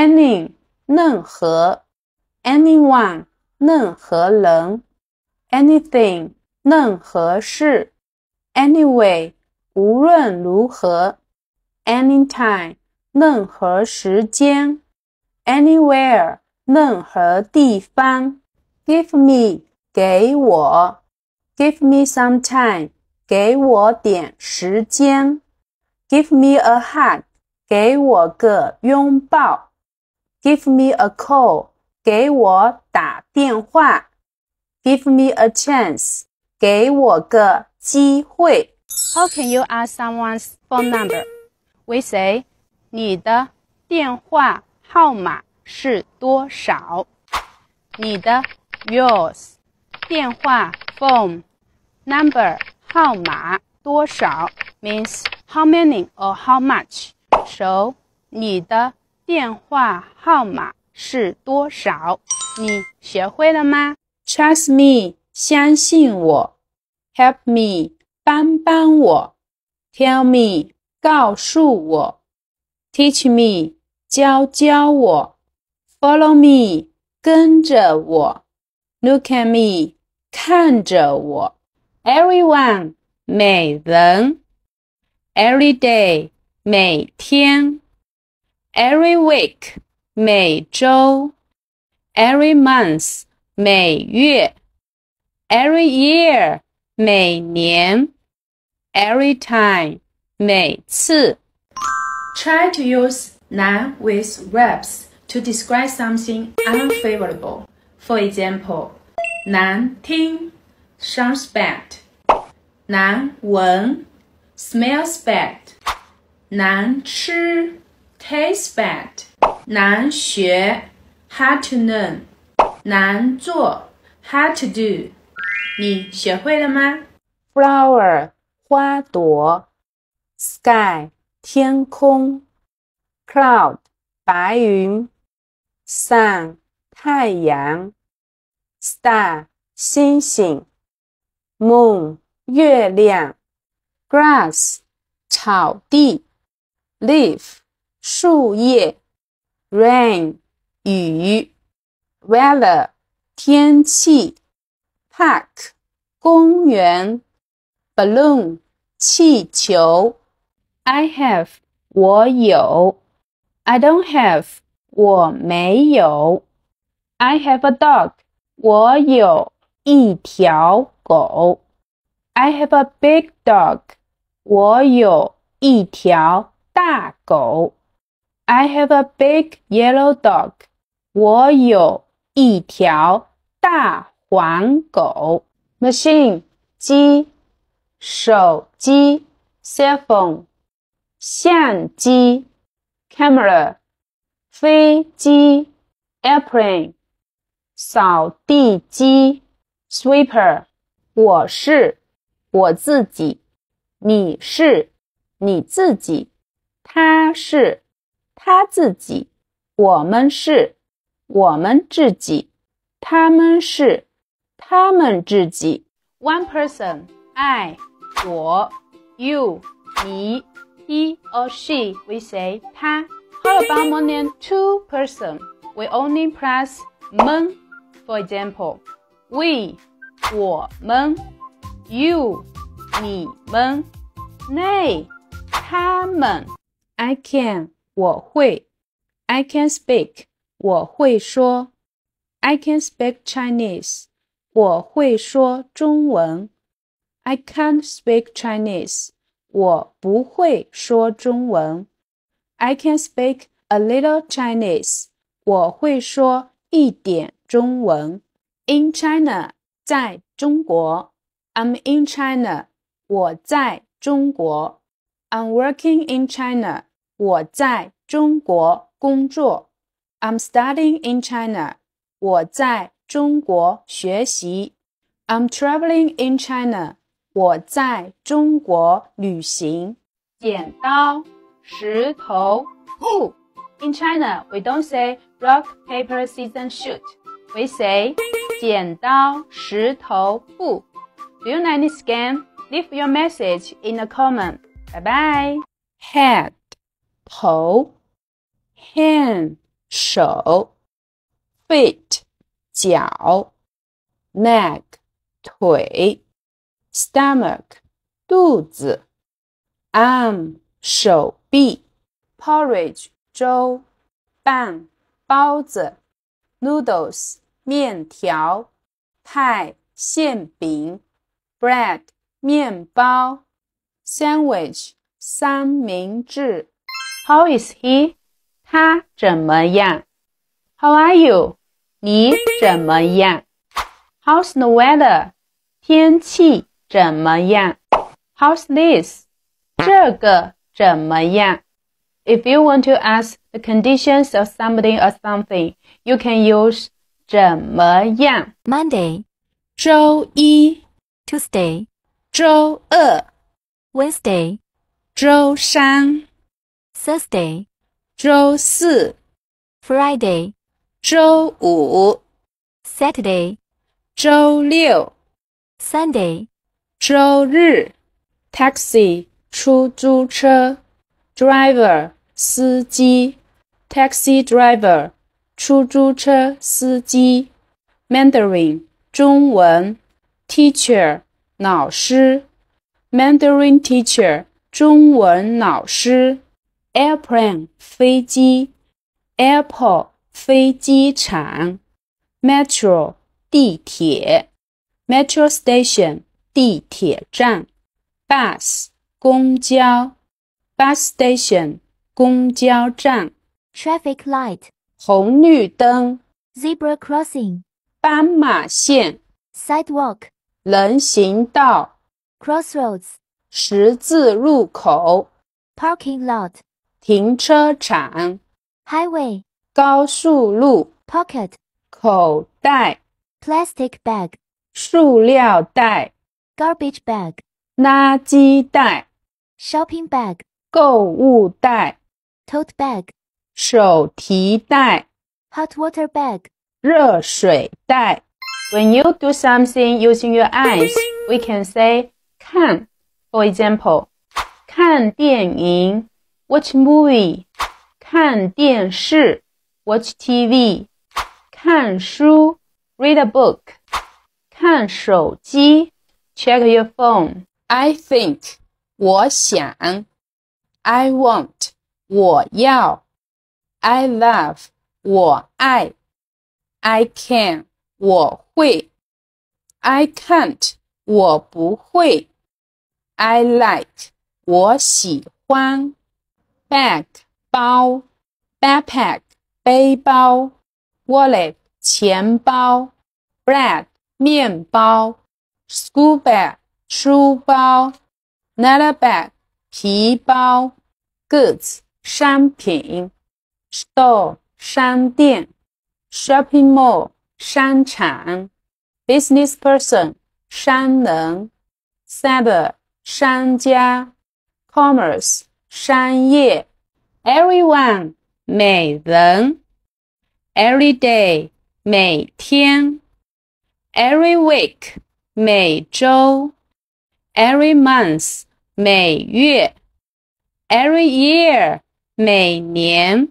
any 任何 anyone 任何人 anything 任何事 anyway 无论如何 anytime 任何时间 anywhere 任何地方 give me 给我 give me some time 给我点时间 give me a hug 给我个拥抱 give me a call 给我打电话 give me a chance 给我个机会 How can you ask someone's phone number? We say 你的电话号码是多少？你的 yours 电话 phone number 号码多少 means how many or how much. So 你的电话号码是多少？你学会了吗？ Trust me 相信我 Help me 帮帮我 Tell me 告诉我 Teach me 教教我 Follow me 跟着我 Look at me 看着我 Everyone 每人 Every day 每天 Every week 每周 Every month 每月 Every year 每年 Every time 每次 Try to use noun with verbs to describe something unfavorable. For example, 难听 sounds bad. 难闻 smells bad. 难吃 tastes bad. 难学 hard to learn. 难做 hard to do. 你学会了吗？ Flower 花朵 Sky 天空 Cloud 白云 Sun 太阳 Star 星星 Moon 月亮 Grass 草地 Leaf 树叶 Rain 雨 Weather 天气 Park 公园 Balloon 气球 I have 我有 I don't have 我没有 I have a dog 我有一条狗 I have a big dog 我有一条大狗 I have a big yellow dog 我有一条大黄狗 Machine 机手机 cell phone 相机 camera 飞机 airplane 扫地机 sweeper 我是我自己你是你自己他是他自己我们是我们自己他们是他们自己 One person I 我 You 你 He or she we say 他 How about more than two person? We only plus 们 For example, we 我们 You 你们 They 他们 I can 我会 I can speak 我会说 I can speak Chinese 我会说中文 I can't speak Chinese 我不会说中文 I can speak a little Chinese 我会说一点中文 In China 在中国 I'm in China 我在中国 I'm working in China 我在中国工作 I'm studying in China 我在中国学习 I'm traveling in China 我在中国旅行剪刀石头布 In China, we don't say rock, paper, scissors, shoot. We say 剪刀石头布 Do you like this game? Leave your message in a comment. Bye bye. Head 头 Hand 手 feet 脚 neck 腿 stomach 肚子 arm 手臂 porridge 粥 bun 包子 noodles 面条 pie 馅饼 bread 面包 sandwich 三明治 How is he? 他怎么样 How are you? 你怎么样 How's the weather? 天气怎么样 How's this? 这个怎么样 If you want to ask the conditions of somebody or something, you can use 怎么样 Monday, 周一 Tuesday, 周二 Wednesday, 周三 Thursday, 周四 Friday, 周五 Saturday, 周六 Sunday, 周日 taxi 出租车 driver 司机 taxi driver 出租车司机 Mandarin 中文 teacher 老师 Mandarin teacher 中文老师 airplane 飞机 airport 飞机场 metro 地铁 metro station 地铁站 bus 公交 bus station 公交站 traffic light, 红绿灯 zebra crossing, 斑马线 sidewalk, 人行道 crossroads, 十字路口 parking lot, 停车场 highway, 高速路 pocket, 口袋 plastic bag, 塑料袋 garbage bag, 垃圾袋 shopping bag, 购物袋 tote bag, 手提袋 hot water bag. 热水袋 When you do something using your eyes, we can say 看 For example, 看电影 watch movie 看电视 watch TV 看书 read a book 看手机 check your phone I think 我想 I want 我要 I love 我爱 I can 我会 I can't 我不会 I like 我喜欢 bag 包 backpack 背包 wallet 钱包 bread 面包 school bag 书包 leather bag 皮包 goods 商品 store 商店 shopping mall 商场 business person 商人 seller 商家 commerce 商业 everyone 每人 every day 每天 every week 每周 every month 每月 every year 每年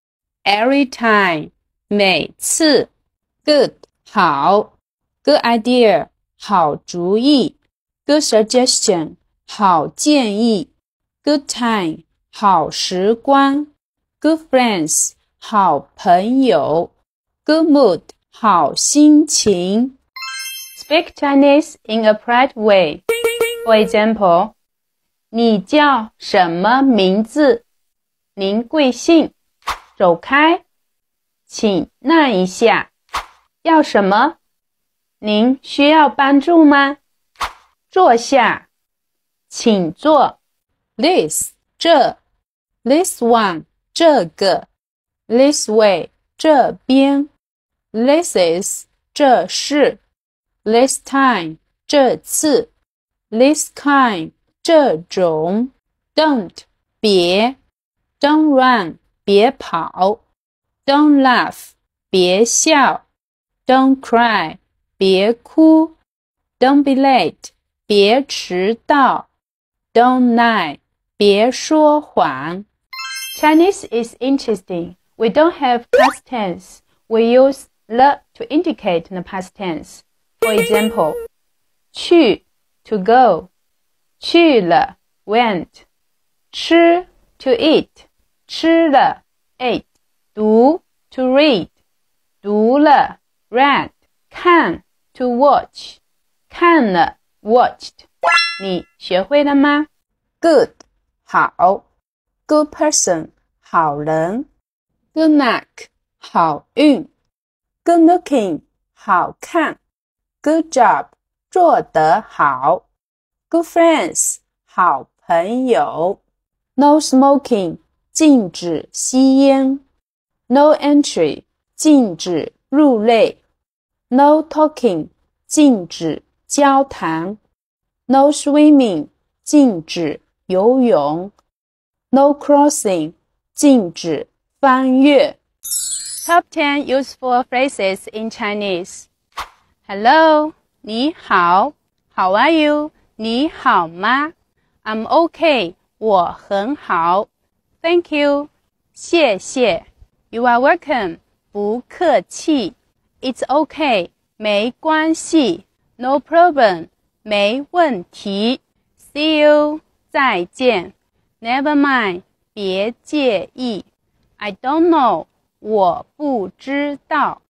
every time 每次 good 好 good idea 好主意 good suggestion 好建议 good time 好时光 good friends 好朋友 good mood 好心情 Speak Chinese in a polite way. For example, 你叫什么名字？您贵姓？走开，请那一下。要什么？您需要帮助吗？坐下，请坐。 This 这 This one 这个 This way 这边 This is 这是 This time 这次 This kind 这种 Don't 别 Don't run 别跑 Don't laugh 别笑 Don't cry 别哭 Don't be late 别迟到 Don't lie 别说谎 Chinese is interesting. we don't have past tense. We use the to indicate the past tense. For example, 去 to go, 去了 went, 吃 to eat, 吃了 ate, 读 to read, 读了 read, 看 to watch, 看了 watched. 你学会了吗？ Good 好 Good person 好人 Good luck 好运 Good looking 好看 Good job 做得好 Good friends 好朋友 No smoking 禁止吸烟 No entry 禁止入内 No talking 禁止交谈 No swimming 禁止游泳 No crossing 禁止翻越 Top 10 useful phrases in Chinese. Hello, 你好 How are you? 你好吗 I'm okay, 我很好 Thank you, 谢谢 You are welcome, 不客气 It's okay, 没关系 No problem, 没问题 See you, 再见 Never mind, 别介意 I don't know, 我不知道